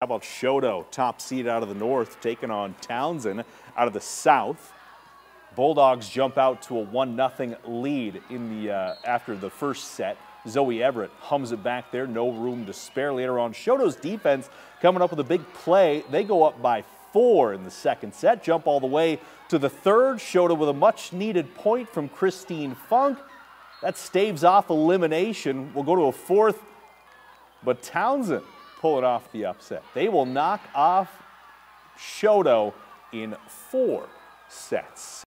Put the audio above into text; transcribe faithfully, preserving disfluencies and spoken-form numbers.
How about Choteau, top seed out of the north, taking on Townsend out of the south. Bulldogs jump out to a one nothing lead in the uh, after the first set. Zoe Everett hums it back there, no room to spare later on. Choteau's defense coming up with a big play. They go up by four in the second set, jump all the way to the third. Choteau with a much needed point from Christine Funk. That staves off elimination. We'll go to a fourth, but Townsend pulling off the upset. They will knock off Choteau in four sets.